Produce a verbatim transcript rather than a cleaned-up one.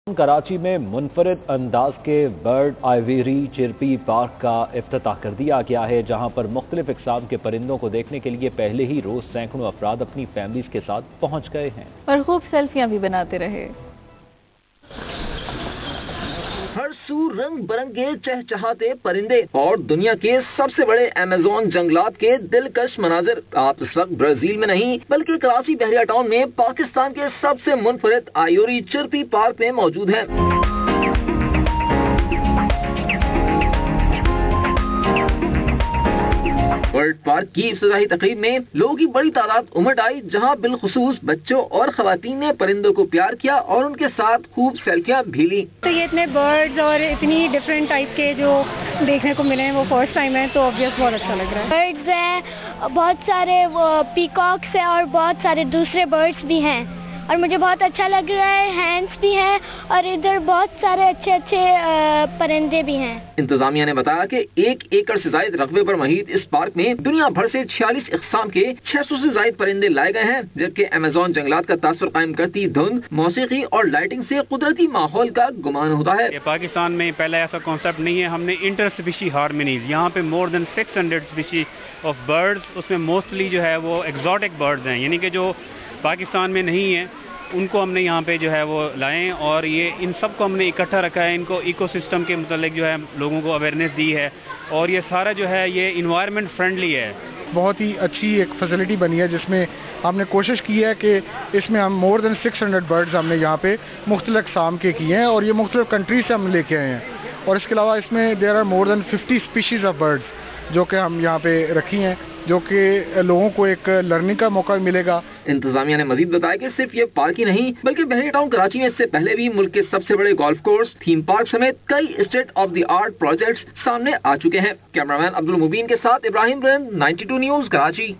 کراچی میں منفرد انداز کے برڈ آئیوری چرپی پارک کا افتتاح کر دیا گیا ہے، جہاں پر مختلف اقسام کے پرندوں کو دیکھنے کے لیے پہلے ہی روز سینکڑوں افراد اپنی فیملیز کے ساتھ پہنچ گئے ہیں اور خوب سیلفیاں بھی بناتے رہے۔ ہر سو رنگ برنگے چہچہاتے پرندے اور دنیا کے سب سے بڑے ایمیزون جنگلات کے دلکش مناظر آپ اس وقت برازیل میں نہیں بلکہ کراچی بحریہ ٹاؤن میں پاکستان کے سب سے منفرد آئیوری چرپی پارک میں موجود ہیں۔ برڈ پارک کی افتتاحی تقریب میں لوگوں کی بڑی تعداد امٹ آئی، جہاں بالخصوص بچوں اور خواتین نے پرندوں کو پیار کیا اور ان کے ساتھ خوب سیلفیاں بھی لی۔ تو یہ اتنے برڈز اور اتنی ڈفرینٹ ٹائپ کے جو دیکھنے کو ملے ہیں وہ فرسٹ ٹائم ہے، تو آبویس بہت اچھا لگ رہا ہے۔ برڈز ہیں، بہت سارے پیکاکس ہیں اور بہت سارے دوسرے برڈز بھی ہیں اور مجھے بہت اچھا لگ رہا ہے۔ ہینس بھی ہیں اور ادھر بہت سارے اچھے اچھے پرندے بھی ہیں۔ انتظامیہ نے بتایا کہ ایک ایکڑ سے زائد رقبے پر محیط اس پارک میں دنیا بھر سے چھیالیس اقسام کے چھ سو سے زائد پرندے لائے گئے ہیں، جبکہ ایمیزون جنگلات کا تاثر قائم کرتی دھند، موسیقی اور لائٹنگ سے قدرتی ماحول کا گمان ہوتا ہے۔ پاکستان میں پہلا ایسا کانسیپٹ نہیں ہے، ہم نے انٹر اسپیشی ہارمونیز، یہاں پہ more than six hundred species of birds, اس میں موسٹلی جو ہے وہ ایگزوٹک برڈز ہیں، یعنی کہ جو پاکستان میں نہیں ہیں ان کو ہم نے یہاں پہ جو ہے وہ لائیں، اور یہ ان سب کو ہم نے اکٹھا رکھا ہے، ان کو ایکو سسٹم کے متعلق جو ہے لوگوں کو اویئرنیس دی ہے، اور یہ سارا جو ہے یہ انوائرمنٹ فرینڈلی ہے۔ بہت ہی اچھی ایک فیسلٹی بنی ہے جس میں ہم نے کوشش کی ہے کہ اس میں ہم more than six hundred birds ہم نے یہاں پہ مختلف اقسام کے کیے ہیں اور یہ مختلف کنٹریز سے ہم لے کے آئے ہیں، اور اس کے علاوہ اس میں there are more than fifty species of birds جو کہ ہم یہاں پہ رکھی ہیں، جو کہ لوگوں کو ایک لرننگ کا موقع ملے گا۔ انتظامیہ نے مزید بتایا کہ صرف یہ پارک ہی نہیں بلکہ بحریہ ٹاؤن کراچی میں اس سے پہلے بھی ملک کے سب سے بڑے گولف کورس، تھیم پارک سمیت کئی state of the art projects سامنے آ چکے ہیں۔ کیمرہ مین عبد المبین کے ساتھ ابراہیم رن، نائنٹی ٹو نیوز کراچی۔